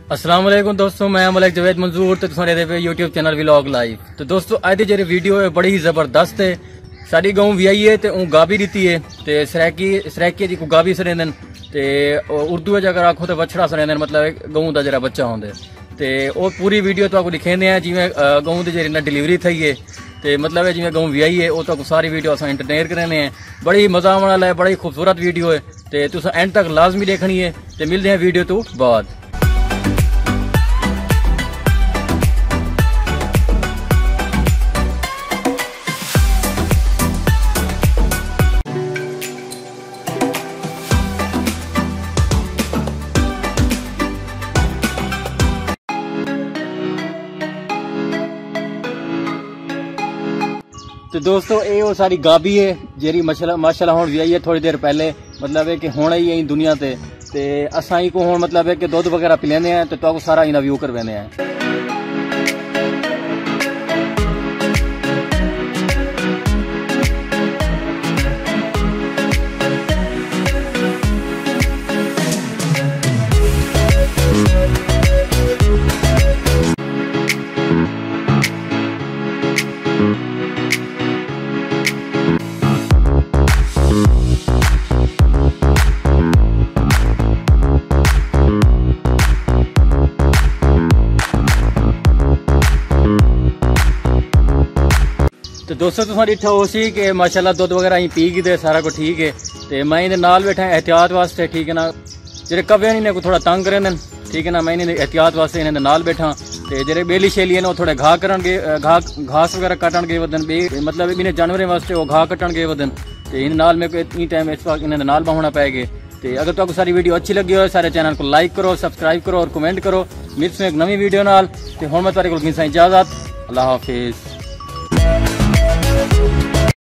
अस्सलाम वालेकुम दोस्तों, मैं मलिक जवेद मंजूर तो तुसां दे पे यूट्यूब चैनल व्लॉग लाइव। तो दोस्तों अज दी जेह्ड़ी वीडियो है बड़ी ही जबरदस्त है। साडी गऊ विआई है ते ऊ गाबी दी है ते सरैकी दी को गाबी सरेंदन ते उर्दू च अगर आखो तो बछड़ा सरेंदन, मतलब गऊ दा जेह्ड़ा बच्चा होंदा ते वो पूरी वीडियो तुहानू दिखेंदे हैं जिवें गऊ दी जेह्ड़ी डिलीवरी थई है ते मतलब जिवें गऊ विआई है वो तुहानू सारी वीडियो असां इंटरटेन करने हैं। बड़ी मजा आने वाला है, बड़ी खूबसूरत वीडियो है ते तुसां एंड तक लाजमी देखनी है। ते मिलते हैं वीडियो तो बाद। तो दोस्तों ये वो सारी गाबी है जेरी माशाल्लाह हुण विआई है थोड़ी देर पहले, मतलब है कि हुण ही आई दुनिया ते असां ही को हुण मतलब है कि दुध वगैरह पिलाने हैं तो तुहानू सारा इना व्यू करवाने हैं। तो दोस्तों तुम डिठा हो सी कि माशाल्लाह दुध वगैरह अं पी गए, सारा कुछ ठीक है। तो मैं इन्हें नाल बैठा एहतियात वास्ते, ठीक है ना। जेरे कवे ने को थोड़ा तंग करें, ठीक है ना, मैं इन्हें एहतियात वास्ते इन्हें नाल बैठा। तो जेरे बेली शेली ने थोड़े घाह कर घास वगैरह कटन गए वदन, मतलब इन्हें जानवरों वास्ते वो घाह कटन गए वदन। तो इन नाल मेरे को इन टाइम इस वक्त इन्हें नाल बाहुना पाएगे। तो अगर तुमको सारी वीडियो अच्छी लगी हो सारे चैनल को लाइक करो, सब्सक्राइब करो और कमेंट करो। मिलते हैं एक नवी वीडियो नाल। तो हुण मैं तुहाडे कोल गिनसा इजाजत। अल्लाह हाफिज।